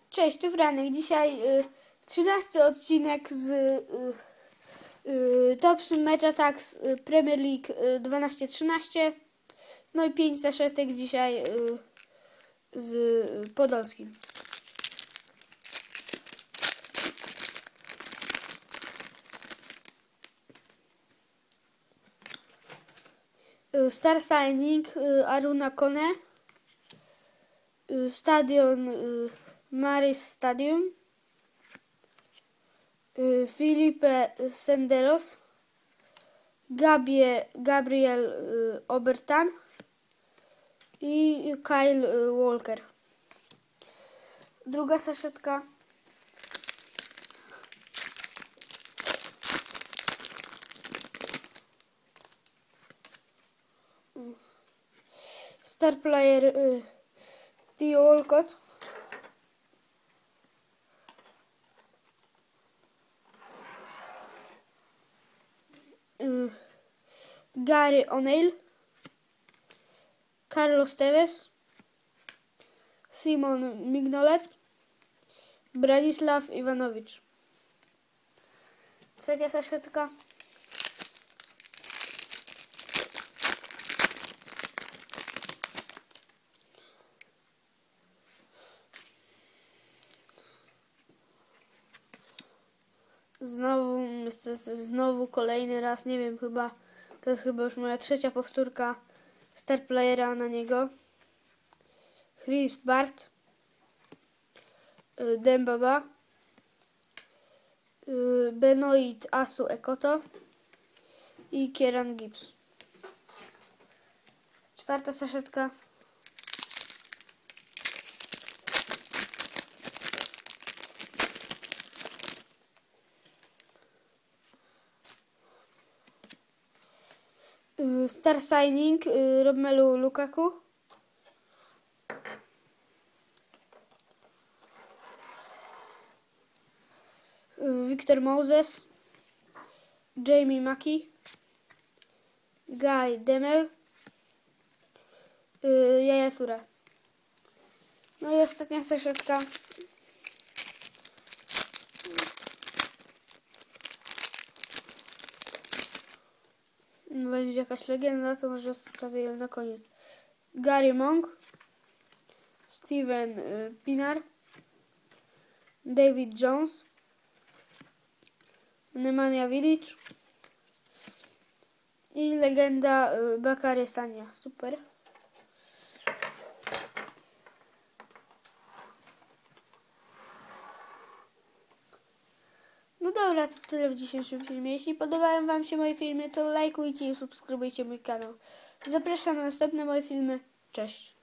Cześć, tu Franek. Dzisiaj 13 odcinek z Top Sum Match Attacks Premier League 12-13. No i 5 zaszetek dzisiaj z Podolskim. Star Signing Aruna Kone. Stadion Maris Stadium. Felipe Senderos. Gabriel Obertan i Kyle Walker. Druga saszetka. Star player Theo Walcott. Gary O'Neill. Carlos Tevez. Simon Mignolet. Branislav Ivanovic. Trzecia saszetka. Znowu kolejny raz, nie wiem, to jest chyba już moja trzecia powtórka Star Playera na niego. Chris Bart, Dembaba, Benoit Asu Ekoto i Kieran Gibbs. Czwarta saszetka. Star Signing Romelu Lukaku. Victor Moses. Jamie Mackie. Guy Demel. Yaya Toure. No i ostatnia saszetka. Będzie jakaś legenda, to może zostawię ją na koniec. Gary Monk, Steven Pinar, David Jones, Nemanja Vidic i legenda Bakary Sania. Super. No dobra, to tyle w dzisiejszym filmie. Jeśli podobają Wam się moje filmy, to lajkujcie i subskrybujcie mój kanał. Zapraszam na następne moje filmy. Cześć!